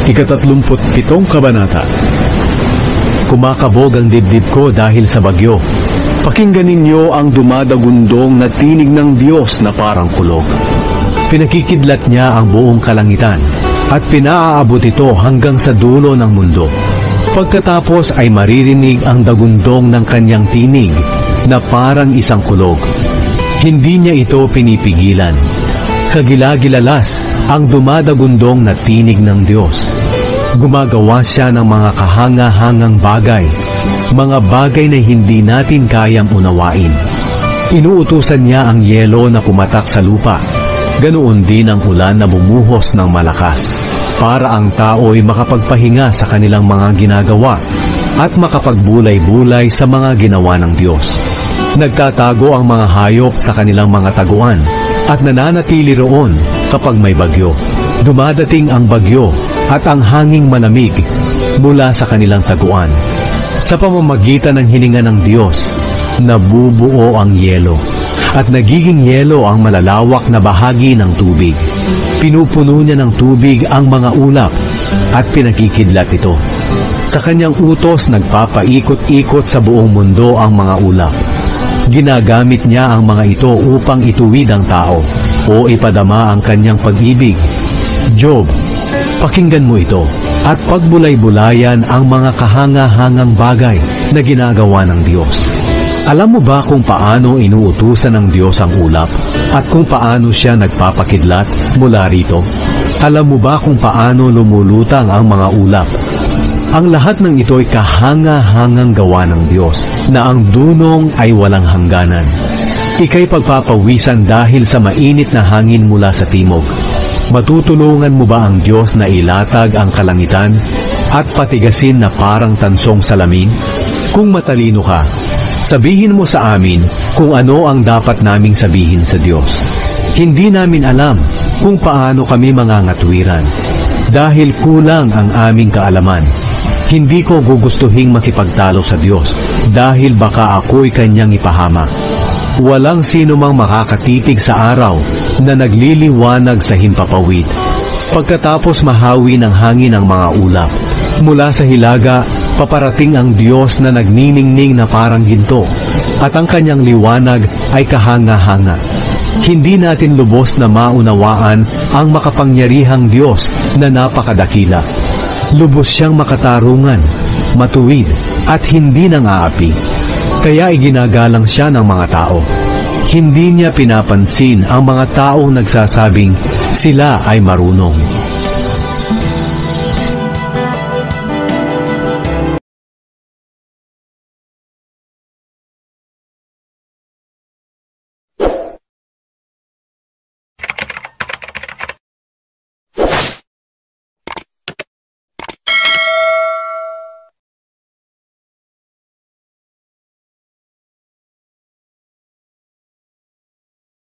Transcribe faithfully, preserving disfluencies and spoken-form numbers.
Ikatatlumput pitong kabanata. Kumakabog ang dibdib ko dahil sa bagyo. Pakinggan ninyo ang dumadagundong na tinig ng Diyos na parang kulog. Pinakikidlat niya ang buong kalangitan at pinaaabot ito hanggang sa dulo ng mundo. Pagkatapos ay maririnig ang dagundong ng kanyang tinig na parang isang kulog. Hindi niya ito pinipigilan. Kagilagilalas ang dumadagundong na tinig ng Diyos. Gumagawa siya ng mga kahanga-hangang bagay, mga bagay na hindi natin kayang unawain. Inuutusan niya ang yelo na pumatak sa lupa. Ganoon din ang ulan na bumuhos ng malakas, para ang tao'y makapagpahinga sa kanilang mga ginagawa at makapagbulay-bulay sa mga ginawa ng Diyos. Nagtatago ang mga hayop sa kanilang mga taguan at nananatili roon kapag may bagyo. Dumadating ang bagyo at ang hanging malamig mula sa kanilang taguan. Sa pamamagitan ng hininga ng Diyos, nabubuo ang yelo at nagiging yelo ang malalawak na bahagi ng tubig. Pinupuno niya ng tubig ang mga ulap at pinakikidlat ito. Sa kanyang utos, nagpapaikot-ikot sa buong mundo ang mga ulap. Ginagamit niya ang mga ito upang ituwid ang tao o ipadama ang kanyang pag-ibig. Job, pakinggan mo ito at pagbulay-bulayan ang mga kahanga-hangang bagay na ginagawa ng Diyos. Alam mo ba kung paano inuutusan ng Diyos ang ulap at kung paano siya nagpapakidlat mula rito? Alam mo ba kung paano lumulutang ang mga ulap? Ang lahat ng ito ay kahanga-hangang gawa ng Diyos na ang dunong ay walang hangganan. Ika'y pagpapawisan dahil sa mainit na hangin mula sa timog. Matutulungan mo ba ang Diyos na ilatag ang kalangitan at patigasin na parang tansong salamin? Kung matalino ka, sabihin mo sa amin kung ano ang dapat naming sabihin sa Diyos. Hindi namin alam kung paano kami mangangatwiran dahil kulang ang aming kaalaman. Hindi ko gugustuhing makipagtalo sa Diyos dahil baka ako'y kanyang ipahamak. Walang sino mang makakatitig sa araw na nagliliwanag sa himpapawid. Pagkatapos mahawi ng hangin ang mga ulap, mula sa hilaga, paparating ang Diyos na nagniningning na parang ginto, at ang kanyang liwanag ay kahanga-hanga. Hindi natin lubos na maunawaan ang makapangyarihang Diyos na napakadakila. Lubos siyang makatarungan, matuwid, at hindi nang aapi. Kaya iginagalang siya ng mga tao. Hindi niya pinapansin ang mga taong nagsasabing sila ay marunong.